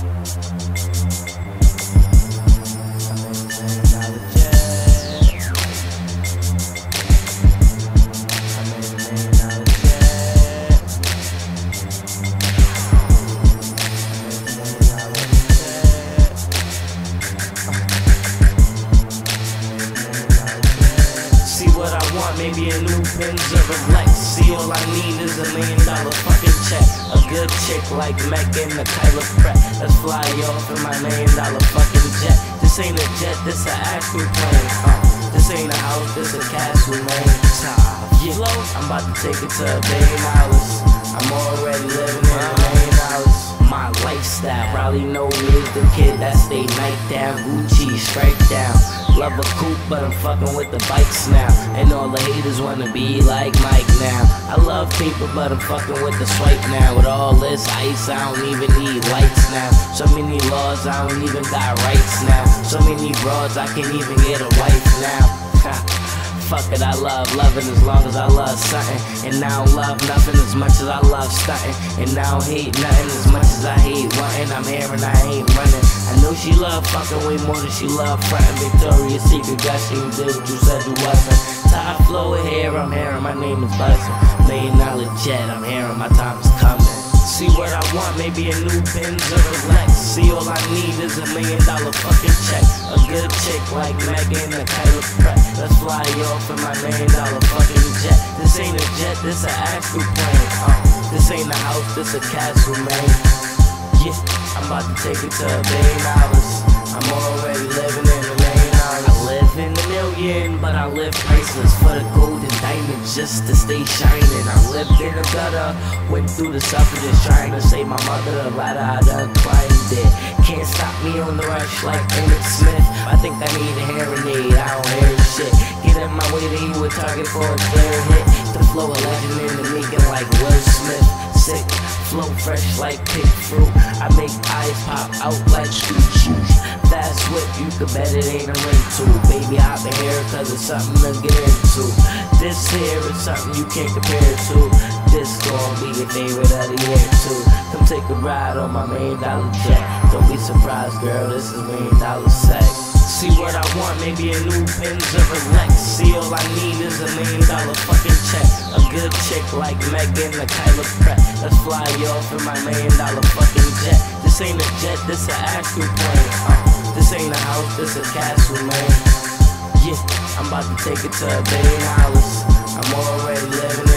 Maybe a new Benz or a Lex. See, all I need is $1 million fucking check. A good chick like Meg and the Kyla Pratt. Let's fly off in my $1 million fucking jet. This ain't a jet, this a actual plane. This ain't a house, this a castle, man. Yeah, I'm about to take it to $1 billion. I'm already living in $1 million. My lifestyle, probably know me as the kid that stay night down, Gucci, strike down. Love a coupe, but I'm fucking with the bikes now. And all the haters wanna be like Mike now. I love people, but I'm fucking with the swipe now. With all this ice, I don't even need lights now. So many laws, I don't even got rights now. So many broads, I can't even get a wife now. Fuck it, I love loving as long as I love something. And I don't love nothing as much as I love stunting. And I don't hate nothing as much as I hate wanting. I'm here and I ain't running. I know she love fucking way more than she love fronting. Victoria's Secret, God, she did what you said you wasn't. Top flow here, I'm here and my name is buzzing. $1 million jet, I'm here and my time is coming. See what I want, maybe a new Benz or a Lex. See, all I need is $1 million fucking check. A good chick like Megan and the Kyla Pratt. Let's fly off in my $1 million fucking jet. This ain't a jet, this a actual plane. This ain't a house, this a castle, man. Yeah, I'm about to take it to $1 billion. I'm already living in $1 million. I live in $1 million, but I live priceless for the gold and diamonds just to stay shining. I lived in a gutter, went through the suffrages trying to save my mother. The ladder I done climbed it. Can't stop me on the rush like Emmett Smith. I think I need a hearing aid, I don't hear shit. Get in my way, then you a target for a clear hit. The flow a legend in the making like Will Smith. Sick, flow fresh like pig fruit. I make eyes pop out like street shoes. Fast whip, you can bet it ain't a rental. Baby, I've been here cause it's something to get into. This here is something you can't compare to. This gon' be your favorite of the year too. Come take a ride on my $1 million jet. Don't be surprised, girl, this is $1 million sex. See what I want, maybe a new Benz or a Lex. See, all I need is $1 million fucking check. A good chick like Megan and the Kyla Pratt. Let's fly off in my $1 million fucking jet. This ain't a jet, this a actual plane. This ain't a house, this a castle, man. Yeah, I'm about to take it to $1 billion. I'm already living